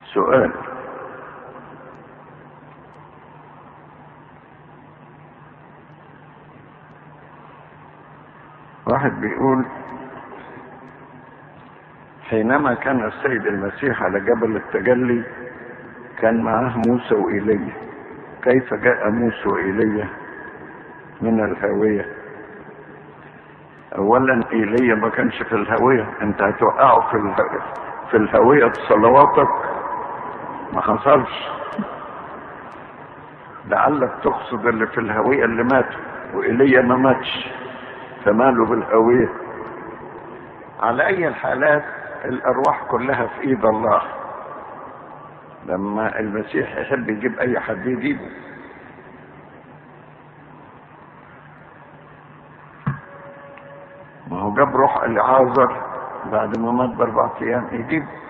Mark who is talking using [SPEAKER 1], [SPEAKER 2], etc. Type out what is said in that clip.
[SPEAKER 1] سؤال: واحد بيقول: حينما كان السيد المسيح على جبل التجلي كان معه موسى وإيليا، كيف جاء موسى وإيليا من الهاوية؟ اولا ايليا ما كانش في الهاوية، انت هتوقعه في الهاوية بصلواتك؟ ما حصلش. لعلك تقصد اللي في الهاوية اللي ماتوا، وإيليا ما ماتش، فماله بالهاوية. على اي الحالات الارواح كلها في ايد الله، لما المسيح يحب يجيب اي حد يجيبه. ما هو جاب روح العازر بعد ما مات ب4 ايام يجيبه.